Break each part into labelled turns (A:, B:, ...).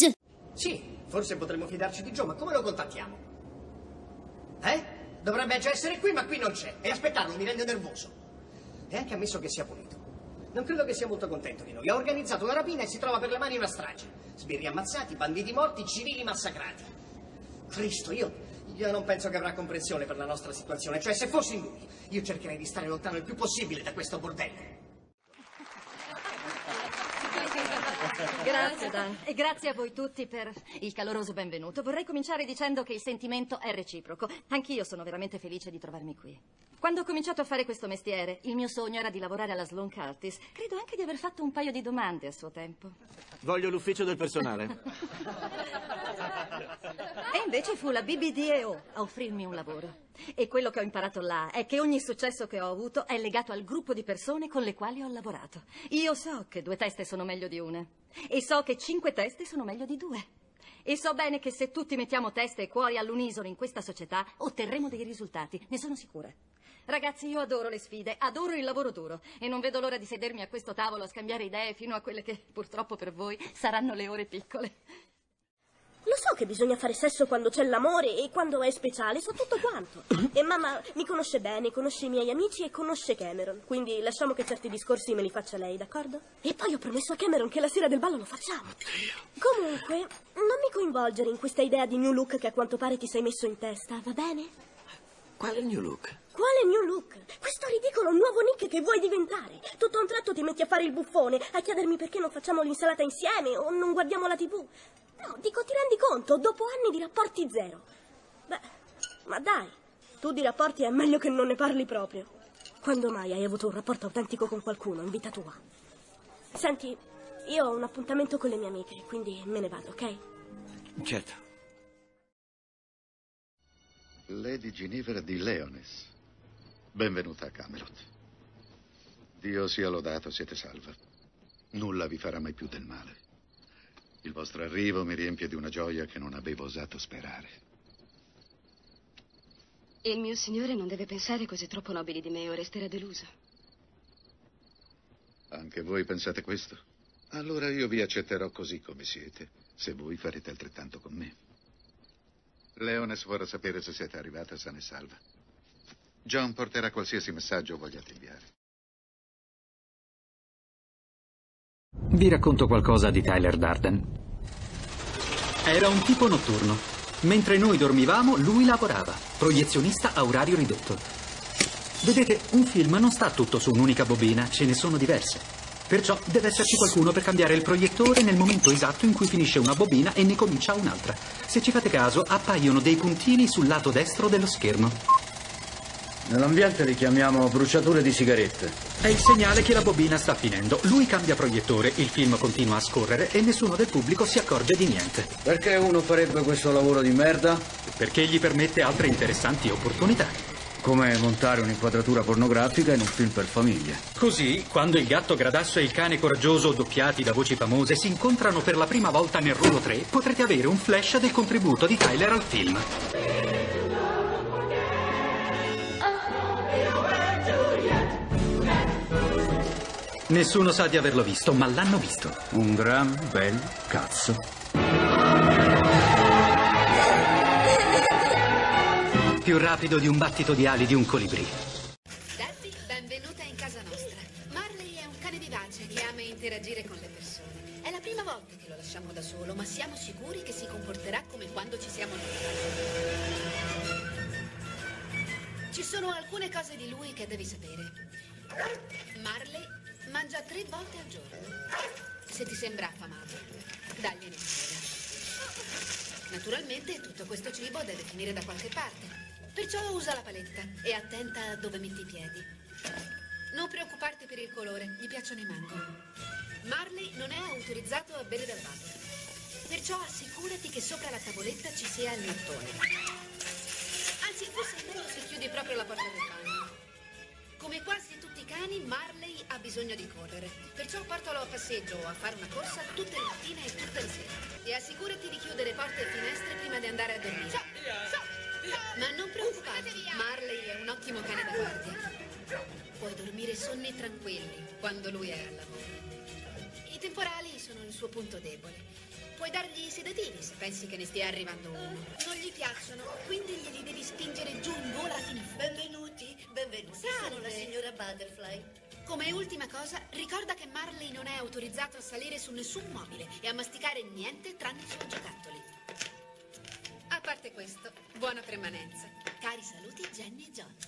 A: Sì, forse potremmo fidarci di Joe, ma come lo contattiamo? Dovrebbe già essere qui, ma qui non c'è. E aspettarlo mi rende nervoso. È anche ammesso che sia pulito. Non credo che sia molto contento di noi. Ha organizzato una rapina e si trova per le mani una strage. Sbirri ammazzati, banditi morti, civili massacrati. Cristo, io non penso che avrà comprensione per la nostra situazione. Cioè, se fossi lui, io cercherei di stare lontano il più possibile da questo bordello.
B: Grazie, Dan. E grazie a voi tutti per il caloroso benvenuto. Vorrei cominciare dicendo che il sentimento è reciproco. Anch'io sono veramente felice di trovarmi qui. Quando ho cominciato a fare questo mestiere, il mio sogno era di lavorare alla Sloan Curtis. Credo anche di aver fatto un paio di domande a suo tempo.
C: Voglio l'ufficio del personale.
B: E invece fu la BBDO a offrirmi un lavoro. E quello che ho imparato là è che ogni successo che ho avuto è legato al gruppo di persone con le quali ho lavorato. Io so che 2 teste sono meglio di una. E so che 5 teste sono meglio di 2. E so bene che se tutti mettiamo teste e cuori all'unisono in questa società, otterremo dei risultati, ne sono sicura. Ragazzi, io adoro le sfide, adoro il lavoro duro e non vedo l'ora di sedermi a questo tavolo a scambiare idee fino a quelle che, purtroppo per voi, saranno le ore piccole.
D: Lo so che bisogna fare sesso quando c'è l'amore e quando è speciale, so tutto quanto. E mamma mi conosce bene, conosce i miei amici e conosce Cameron. Quindi lasciamo che certi discorsi me li faccia lei, d'accordo? E poi ho promesso a Cameron che la sera del ballo lo facciamo. Comunque, non mi coinvolgere in questa idea di new look che a quanto pare ti sei messo in testa, va bene?
C: Quale new look?
D: Quale new look? Questo ridicolo nuovo Nick che vuoi diventare. Tutto a un tratto ti metti a fare il buffone, a chiedermi perché non facciamo l'insalata insieme o non guardiamo la TV. No, dico, ti rendi conto? Dopo anni di rapporti zero. Beh, ma dai, tu di rapporti è meglio che non ne parli proprio. Quando mai hai avuto un rapporto autentico con qualcuno in vita tua? Senti, io ho un appuntamento con le mie amiche, quindi me ne vado, ok?
C: Certo.
E: Lady Ginevra di Leones. Benvenuta a Camelot. Dio sia lodato, siete salva. Nulla vi farà mai più del male. Il vostro arrivo mi riempie di una gioia che non avevo osato sperare.
F: Il mio signore non deve pensare cose troppo nobili di me o resterà deluso.
E: Anche voi pensate questo? Allora io vi accetterò così come siete, se voi farete altrettanto con me. Leones vorrà sapere se siete arrivata sana e salva. John porterà qualsiasi messaggio vogliate inviare.
G: Vi racconto qualcosa di Tyler Durden. Era un tipo notturno. Mentre noi dormivamo, lui lavorava. Proiezionista a orario ridotto. Vedete, un film non sta tutto su un'unica bobina, ce ne sono diverse. Perciò deve esserci qualcuno per cambiare il proiettore nel momento esatto in cui finisce una bobina e ne comincia un'altra. Se ci fate caso, appaiono dei puntini sul lato destro dello schermo.
H: Nell'ambiente li chiamiamo bruciature di sigarette.
G: È il segnale che la bobina sta finendo. Lui cambia proiettore, il film continua a scorrere e nessuno del pubblico si accorge di niente.
H: Perché uno farebbe questo lavoro di merda?
G: Perché gli permette altre interessanti opportunità.
H: Come montare un'inquadratura pornografica in un film per famiglia.
G: Così, quando il gatto gradasso e il cane coraggioso, doppiati da voci famose, si incontrano per la prima volta nel ruolo 3, potrete avere un flash del contributo di Tyler al film. Nessuno sa di averlo visto, ma l'hanno visto.
H: Un gran bel cazzo.
G: Più rapido di un battito di ali di un colibrì.
I: Debbie, benvenuta in casa nostra. Marley è un cane vivace che ama interagire con le persone. È la prima volta che lo lasciamo da solo, ma siamo sicuri che si comporterà come quando ci siamo noi. Ci sono alcune cose di lui che devi sapere. Marley mangia 3 volte al giorno. Se ti sembra affamato, dagliene un soda. Naturalmente tutto questo cibo deve finire da qualche parte. Perciò usa la paletta e attenta a dove metti i piedi. Non preoccuparti per il colore, gli piacciono i mango. Marley non è autorizzato a bere dal water. Perciò assicurati che sopra la tavoletta ci sia il mattone. Anzi, forse è meglio se chiudi proprio la porta del bagno. Come quasi tutti i cani, Marley ha bisogno di correre. Perciò portalo a passeggio o a fare una corsa tutte le mattine e tutte le sere. E assicurati di chiudere porte e finestre prima di andare a dormire. Ma non preoccuparti, Marley è un ottimo cane da guardia. Puoi dormire sonni tranquilli quando lui è al lavoro. I temporali sono il suo punto debole. Puoi dargli i sedativi se pensi che ne stia arrivando uno. Non gli piacciono, quindi glieli devi spingere giù in gola fino in fondo.
J: Benvenuti. Sono la signora Butterfly.
I: Come ultima cosa, ricorda che Marley non è autorizzato a salire su nessun mobile e a masticare niente tranne i suoi giocattoli. A parte questo, buona permanenza. Cari saluti, Jenny e John.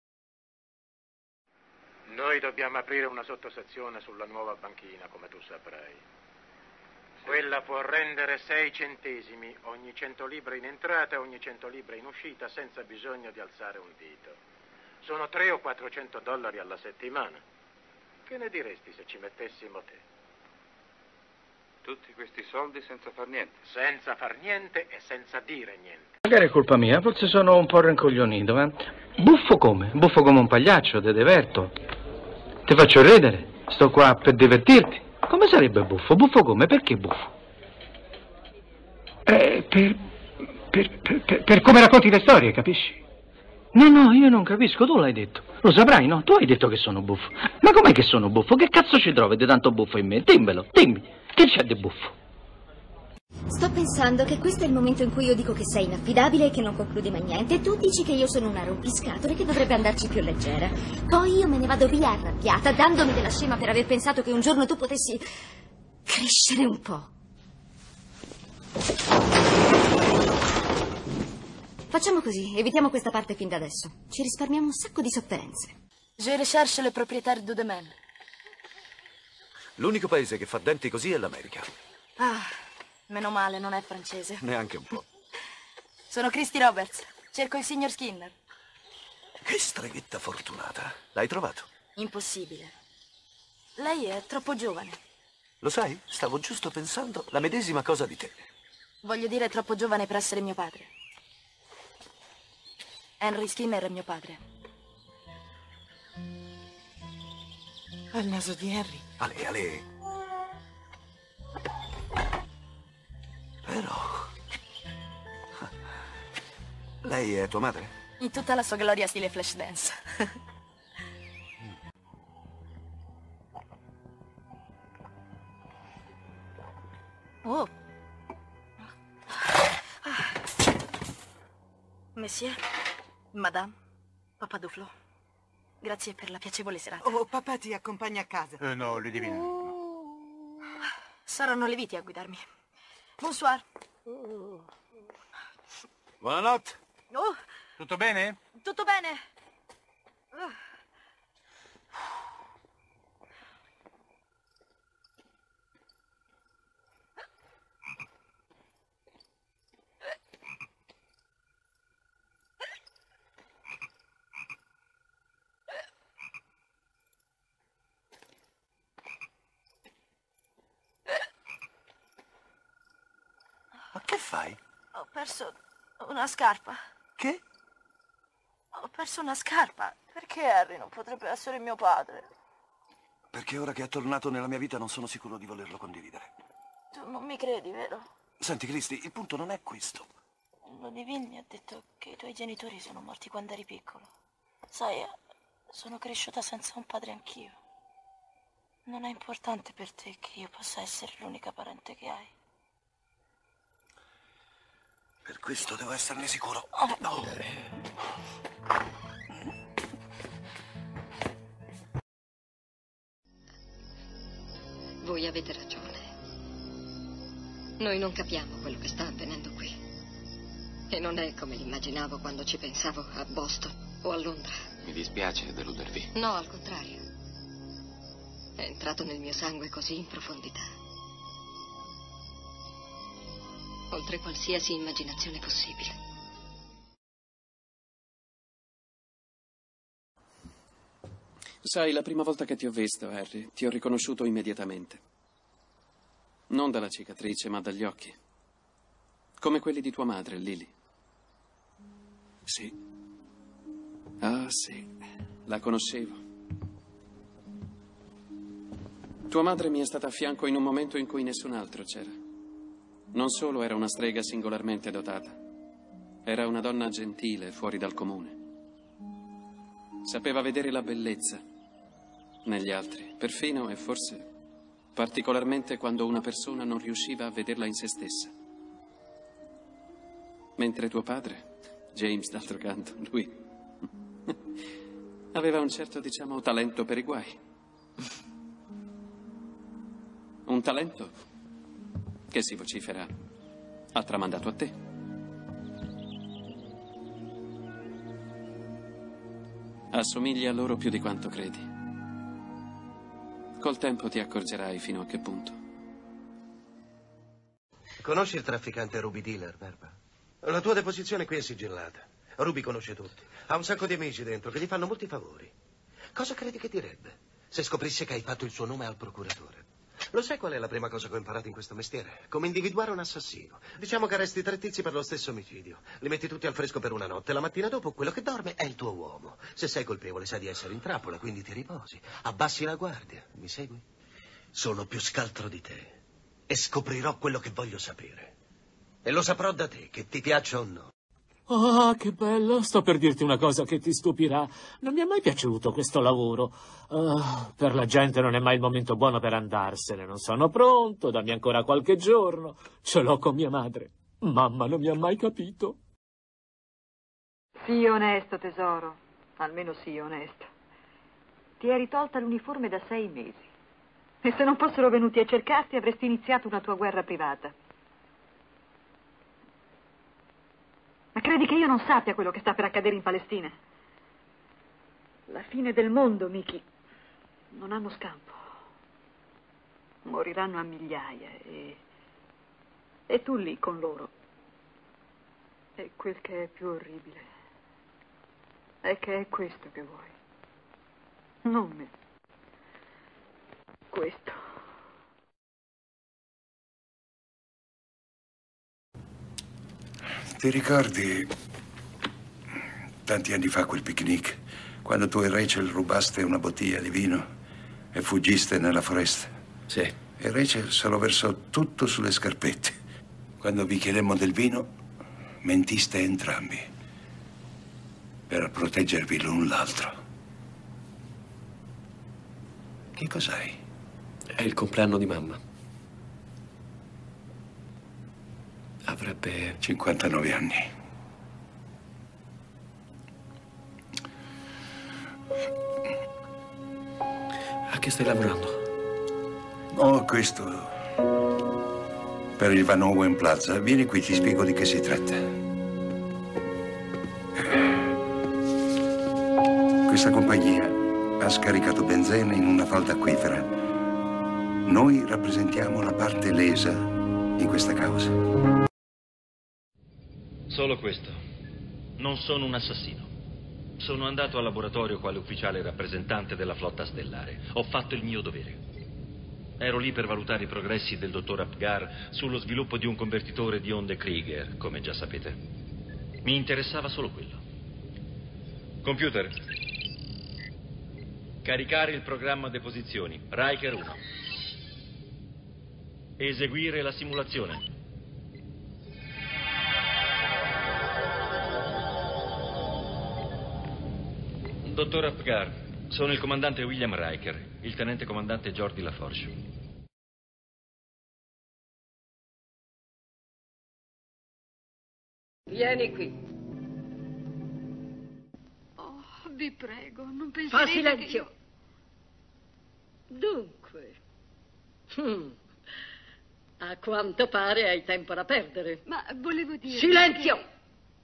K: Noi dobbiamo aprire una sottosezione sulla nuova banchina, come tu saprai. Quella può rendere 6 centesimi ogni 100 libbre in entrata e ogni 100 libbre in uscita senza bisogno di alzare un dito. Sono 300 o 400 dollari alla settimana. Che ne diresti se ci mettessimo te?
L: Tutti questi soldi senza far niente?
K: Senza far niente e senza dire niente.
H: Magari è colpa mia, forse sono un po' rincoglionito, eh? Buffo come? Buffo come un pagliaccio, te diverto. Ti faccio ridere, sto qua per divertirti. Come sarebbe buffo? Buffo come? Perché buffo? Per come racconti le storie, capisci? No, io non capisco, tu l'hai detto. Lo saprai, no? Tu hai detto che sono buffo. Ma com'è che sono buffo? Che cazzo ci trovi di tanto buffo in me? Dimmelo, dimmi, che c'è di buffo?
M: Sto pensando che questo è il momento in cui io dico che sei inaffidabile e che non concludi mai niente, e tu dici che io sono una rompiscatole che dovrebbe andarci più leggera. Poi io me ne vado via arrabbiata, dandomi della scema per aver pensato che un giorno tu potessi crescere un po'. Facciamo così, evitiamo questa parte fin da adesso. Ci risparmiamo un sacco di sofferenze.
N: Je recherche le propriétaire de demain.
O: L'unico paese che fa denti così è l'America.
N: Ah, meno male, non è francese.
O: Neanche un po'.
N: Sono Christy Roberts. Cerco il signor Skinner.
O: Che streghetta fortunata. L'hai trovato?
N: Impossibile. Lei è troppo giovane.
O: Lo sai? Stavo giusto pensando la medesima cosa di te.
N: Voglio dire, troppo giovane per essere mio padre. Henry Skinner è mio padre.
P: Ha il naso di Henry.
O: Ale. Però... Lei è tua madre?
N: In tutta la sua gloria stile Flashdance. Oh. Monsieur, Madame, Papa Duflo, grazie per la piacevole serata.
P: Oh, papà ti accompagna a casa.
K: No, lui divina.
N: Saranno le viti a guidarmi. Bonsoir.
O: Buonanotte.
N: Oh,
K: Tutto bene?
N: tutto bene.
O: Ma che fai?
N: Ho perso una scarpa.
O: Che?
N: Ho perso una scarpa. Perché Harry non potrebbe essere mio padre?
O: Perché ora che è tornato nella mia vita non sono sicuro di volerlo condividere.
N: Tu non mi credi, vero?
O: Senti, Christy, il punto non è questo.
N: Ludivine mi ha detto che i tuoi genitori sono morti quando eri piccolo. Sai, sono cresciuta senza un padre anch'io. Non è importante per te che io possa essere l'unica parente che hai.
O: Per questo devo esserne sicuro. No.
F: Voi avete ragione. Noi non capiamo quello che sta avvenendo qui. E non è come l'immaginavo quando ci pensavo a Boston o a Londra.
Q: Mi dispiace deludervi.
F: No, al contrario. È entrato nel mio sangue così in profondità. Oltre qualsiasi immaginazione possibile.
R: Sai, la prima volta che ti ho visto, Harry, ti ho riconosciuto immediatamente. Non dalla cicatrice, ma dagli occhi. Come quelli di tua madre, Lily. Sì. Ah, sì. La conoscevo. Tua madre mi è stata a fianco in un momento in cui nessun altro c'era. Non solo era una strega singolarmente dotata, era una donna gentile, fuori dal comune. Sapeva vedere la bellezza negli altri, perfino e forse particolarmente quando una persona non riusciva a vederla in se stessa. Mentre tuo padre, James, d'altro canto, lui aveva un certo, diciamo, talento per i guai. Un talento che si vocifera ha tramandato a te. Assomigli a loro più di quanto credi. Col tempo ti accorgerai fino a che punto.
S: Conosci il trafficante Ruby Dealer, Verba? La tua deposizione qui è sigillata. Ruby conosce tutti. Ha un sacco di amici dentro che gli fanno molti favori. Cosa credi che direbbe se scoprisse che hai fatto il suo nome al procuratore? Lo sai qual è la prima cosa che ho imparato in questo mestiere? Come individuare un assassino. Diciamo che arresti 3 tizi per lo stesso omicidio. Li metti tutti al fresco per una notte. La mattina dopo quello che dorme è il tuo uomo. Se sei colpevole sai di essere in trappola, quindi ti riposi. Abbassi la guardia. Mi segui? Sono più scaltro di te. E scoprirò quello che voglio sapere. E lo saprò da te, che ti piaccia o no.
T: Ah, che bello. Sto per dirti una cosa che ti stupirà. Non mi è mai piaciuto questo lavoro. Per la gente non è mai il momento buono per andarsene. Non sono pronto, dammi ancora qualche giorno. Ce l'ho con mia madre. Mamma non mi ha mai capito.
U: Sii onesto, tesoro. Almeno sii onesto. Ti eri tolta l'uniforme da 6 mesi. E se non fossero venuti a cercarti avresti iniziato una tua guerra privata. Ma credi che io non sappia quello che sta per accadere in Palestina? La fine del mondo, Miki. Non hanno scampo. Moriranno a migliaia e tu lì con loro. E quel che è più orribile è che è questo che vuoi. Non me. Questo.
O: Ti ricordi tanti anni fa quel picnic, quando tu e Rachel rubaste una bottiglia di vino e fuggiste nella foresta?
C: Sì.
O: E Rachel se lo versò tutto sulle scarpette. Quando vi chiedemmo del vino, mentiste entrambi per proteggervi l'un l'altro. Che cos'hai?
C: È il compleanno di mamma. Avrebbe
O: 59 anni.
C: A che stai lavorando?
O: Oh, questo per il Van Owen Plaza. Vieni qui, ti spiego di che si tratta. Questa compagnia ha scaricato benzene in una falda acquifera. Noi rappresentiamo la parte lesa in questa causa.
V: Solo questo. Non sono un assassino. Sono andato al laboratorio quale ufficiale rappresentante della flotta stellare. Ho fatto il mio dovere. Ero lì per valutare i progressi del dottor Apgar sullo sviluppo di un convertitore di onde Krieger, come già sapete. Mi interessava solo quello. Computer. Caricare il programma deposizioni. Riker 1. Eseguire la simulazione. Dottor Apgar, sono il comandante William Riker, il tenente comandante Jordi LaForge.
W: Vieni qui.
N: Oh, vi prego, non
W: Fa
N: penserete
W: silenzio.
N: che...
W: Dunque. A quanto pare hai tempo da perdere.
N: Ma volevo dire...
W: Silenzio!
N: che-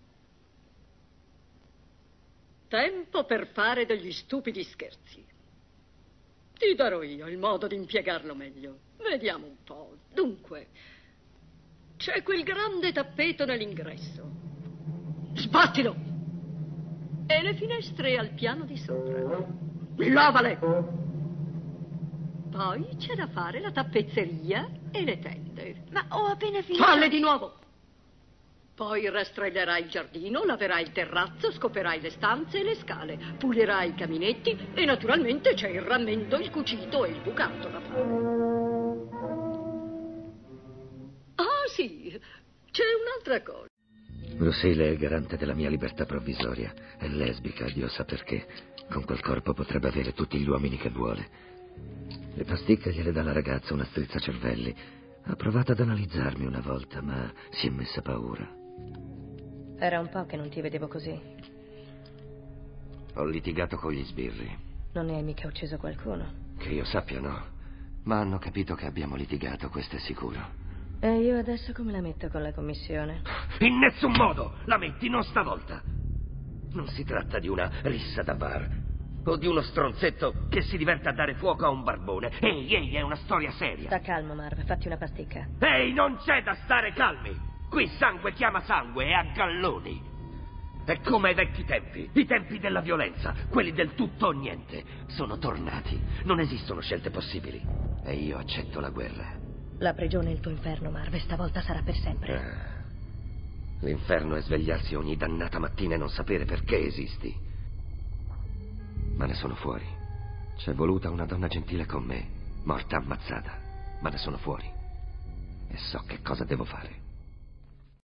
W: Tempo per fare degli stupidi scherzi. Ti darò io il modo di impiegarlo meglio. Vediamo un po'. Dunque, c'è quel grande tappeto nell'ingresso. Sbattilo! E le finestre al piano di sopra. Lavale! Poi c'è da fare la tappezzeria e le tende.
N: Ma ho appena finito...
W: Falle di nuovo! Poi rastrellerai il giardino, laverai il terrazzo, scoperai le stanze e le scale, pulirai i caminetti e naturalmente c'è il rammendo, il cucito e il bucato da fare. Ah sì, c'è un'altra cosa.
X: Lucille è il garante della mia libertà provvisoria. È lesbica, Dio sa perché. Con quel corpo potrebbe avere tutti gli uomini che vuole. Le pasticche gliele dà la ragazza, una strizzacervelli. Ha provato ad analizzarmi una volta, ma si è messa paura.
A: Era un po' che non ti vedevo così.
X: Ho litigato con gli sbirri.
A: Non ne hai mica ucciso qualcuno?
X: Che io sappia, no. Ma hanno capito che abbiamo litigato, questo è sicuro.
A: E io adesso come la metto con la commissione?
X: In nessun modo la metti, non stavolta. Non si tratta di una rissa da bar o di uno stronzetto che si diverte a dare fuoco a un barbone. Ehi, è una storia seria.
A: Sta calmo, Marv, fatti una pasticca.
X: Ehi, non c'è da stare calmi. Qui sangue chiama sangue e a galloni. È come ai vecchi tempi, i tempi della violenza, quelli del tutto o niente. Sono tornati, non esistono scelte possibili. E io accetto la guerra.
A: La prigione è il tuo inferno, Marv, e stavolta sarà per sempre.
X: L'inferno è svegliarsi ogni dannata mattina e non sapere perché esisti. Ma ne sono fuori. C'è voluta una donna gentile con me, morta ammazzata. Ma ne sono fuori. E so che cosa devo fare.